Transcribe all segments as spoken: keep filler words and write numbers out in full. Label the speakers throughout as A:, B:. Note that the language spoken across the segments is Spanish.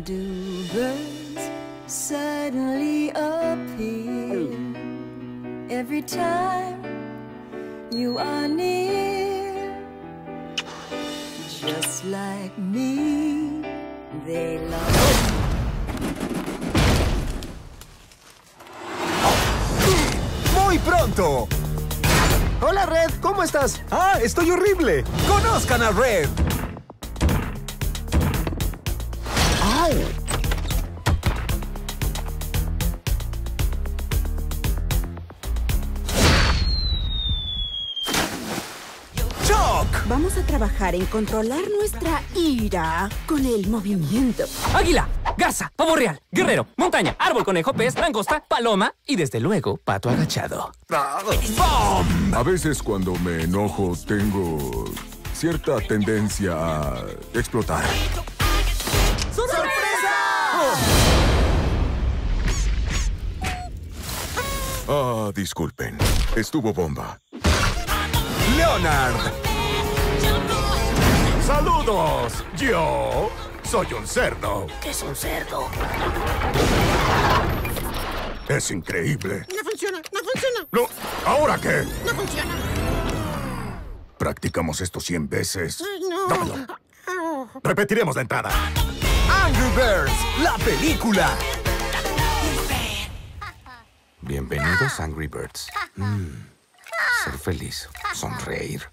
A: Do birds suddenly appear every time you are near? Just like me, they love.
B: ¡Muy pronto! Hola, Red, ¿cómo estás? ¡Ah, estoy horrible! ¡Conozcan a Red! ¡Au! ¡Shock!
C: Vamos a trabajar en controlar nuestra ira con el movimiento.
D: Águila, garza, pavo real, guerrero, montaña, árbol, conejo, pez, langosta, paloma y desde luego pato agachado.
B: ¡Bom!
E: A veces cuando me enojo tengo cierta tendencia a explotar.
B: ¡Sorpresa!
E: Ah, disculpen. Estuvo bomba.
B: ¡Leonard!
F: ¡Saludos! Yo soy un cerdo.
C: ¿Qué es un cerdo?
F: Es increíble.
C: No funciona, no funciona.
F: No, ¿ahora qué?
C: No funciona.
F: Practicamos esto cien veces.
C: Ay, no.
F: Dámelo. Repetiremos la entrada.
B: Angry Birds, la película.
G: Bienvenidos, Angry Birds. Mm. Ser feliz, sonreír.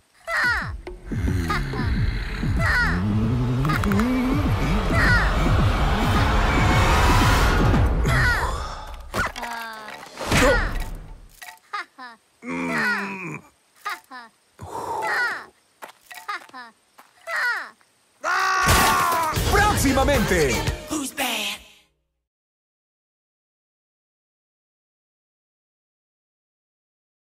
B: Próximamente.